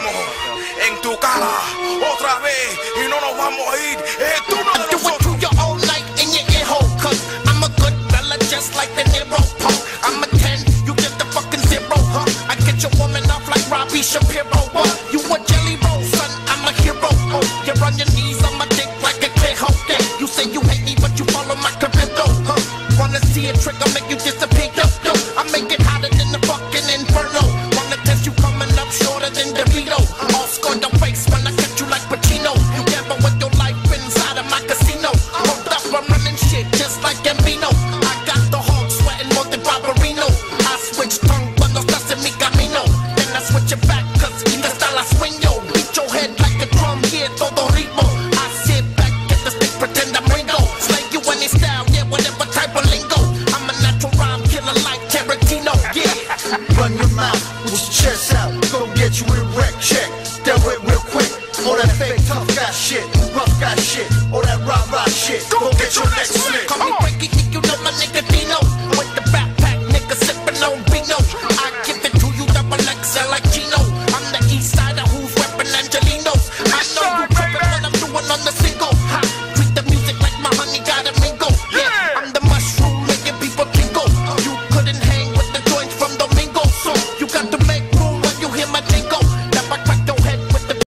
estamos en tu cara otra vez y no nos vamos a ir. Es tú no de nosotros. Do it through your all night in your ear hole, cause I'm a good fella just like the Nero punk. I'm a 10, you just a fucking 0, huh? I get your woman off like Robbie Shapiro, what? You a jelly roll, son, I'm a hero, oh. You're on your knees on my dick like a clear hoe, yeah. You say you hate me, but you follow my career, though, huh? Wanna see a trick, I'll make you disappear, yo. I make it hotter than the fucking inferno. Wanna test you coming up shorter than DeVito. All scored the face when I catch you like Pacino. You gamble with your life inside of my casino. Hold up, I'm running shit just like Gambino. I got the hog sweating more than Barbarino. I switch tongue cuando estás en mi camino. Then I switch it back, cause in the style I swing, yo.